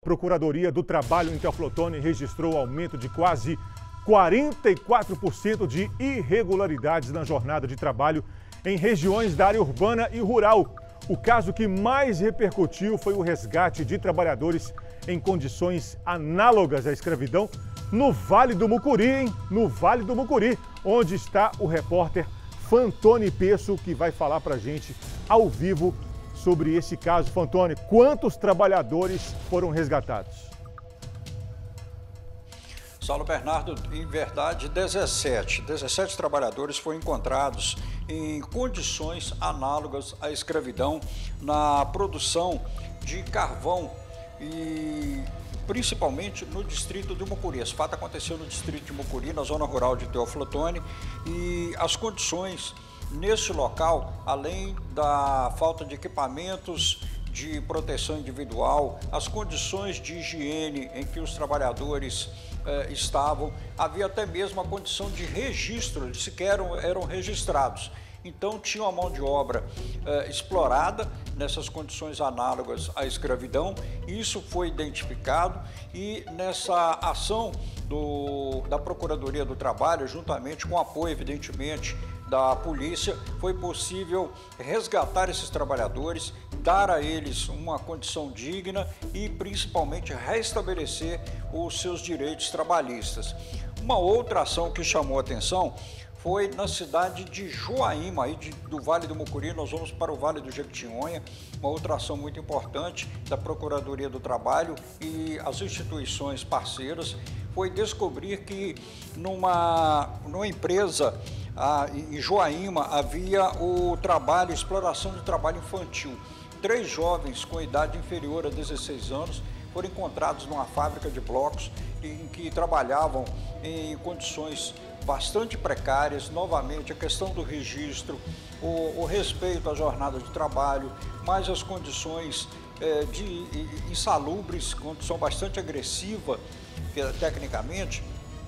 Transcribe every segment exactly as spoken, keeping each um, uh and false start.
Procuradoria do Trabalho em Teoflotone registrou aumento de quase quarenta e quatro por cento de irregularidades na jornada de trabalho em regiões da área urbana e rural. O caso que mais repercutiu foi o resgate de trabalhadores em condições análogas à escravidão no Vale do Mucuri, hein? No Vale do Mucuri, onde está o repórter Fantoni Peço, que vai falar pra gente ao vivo sobre esse caso. Fantoni, quantos trabalhadores foram resgatados? Saulo Bernardo, em verdade, dezessete. dezessete trabalhadores foram encontrados em condições análogas à escravidão na produção de carvão e principalmente no distrito de Mucuri. Esse fato aconteceu no distrito de Mucuri, na zona rural de Teoflotone, e as condições nesse local, além da falta de equipamentos de proteção individual, as condições de higiene em que os trabalhadores eh, estavam, havia até mesmo a condição de registro, eles sequer eram, eram registrados. Então tinha uma mão de obra eh, explorada nessas condições análogas à escravidão. Isso foi identificado e nessa ação do, da Procuradoria do Trabalho, juntamente com o apoio, evidentemente, da polícia, foi possível resgatar esses trabalhadores, dar a eles uma condição digna e principalmente restabelecer os seus direitos trabalhistas. Uma outra ação que chamou a atenção foi na cidade de Joaíma, aí de, do Vale do Mucuri. Nós vamos para o Vale do Jequitinhonha, uma outra ação muito importante da Procuradoria do Trabalho e as instituições parceiras, foi descobrir que numa, numa empresa ah, em Joaíma havia o trabalho, exploração do trabalho infantil. Três jovens com idade inferior a dezesseis anos foram encontrados numa fábrica de blocos em que trabalhavam em condições bastante precárias. Novamente, a questão do registro, o, o respeito à jornada de trabalho, mas as condições eh, de insalubres, condição bastante agressiva tecnicamente,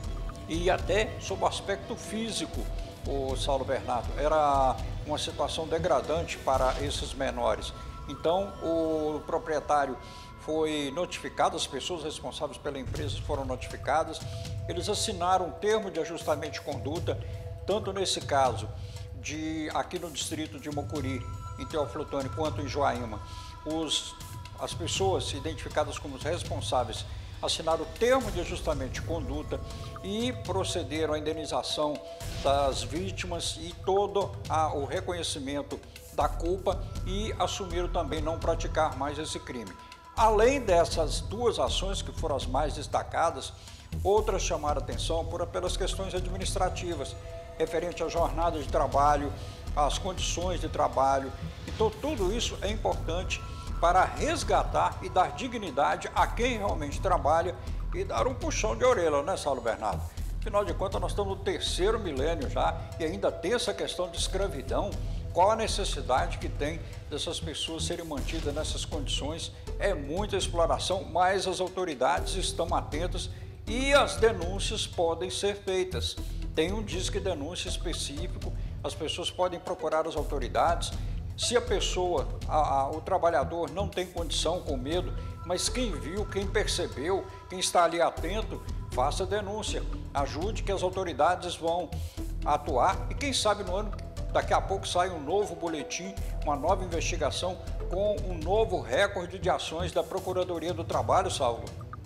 e até sob o aspecto físico, o Saulo Bernardo, era uma situação degradante para esses menores. Então, o proprietário foi notificado, as pessoas responsáveis pela empresa foram notificadas, eles assinaram um termo de ajustamento de conduta, tanto nesse caso, de, aqui no distrito de Mucuri, em Teoflotone, quanto em Joaíma. Os, as pessoas identificadas como responsáveis assinaram o termo de ajustamento de conduta e procederam à indenização das vítimas e todo a, o reconhecimento da culpa, e assumiram também não praticar mais esse crime. Além dessas duas ações, que foram as mais destacadas, outras chamaram atenção por, pelas questões administrativas, referente à jornada de trabalho, às condições de trabalho. Então, tudo isso é importante para resgatar e dar dignidade a quem realmente trabalha e dar um puxão de orelha, né, Saulo Bernardo? Afinal de contas, nós estamos no terceiro milênio já e ainda tem essa questão de escravidão. Qual a necessidade que tem dessas pessoas serem mantidas nessas condições? É muita exploração, mas as autoridades estão atentas e as denúncias podem ser feitas. Tem um disque denúncia específico, as pessoas podem procurar as autoridades. Se a pessoa, a, a, o trabalhador não tem condição, com medo, mas quem viu, quem percebeu, quem está ali atento, faça denúncia. Ajude que as autoridades vão atuar e quem sabe no ano, daqui a pouco sai um novo boletim, uma nova investigação com um novo recorde de ações da Procuradoria do Trabalho, Saulo.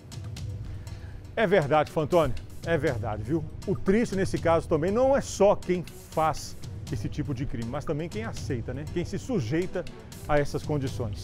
É verdade, Fantoni, é verdade, viu? O triste nesse caso também não é só quem faz esse tipo de crime, mas também quem aceita, né? Quem se sujeita a essas condições.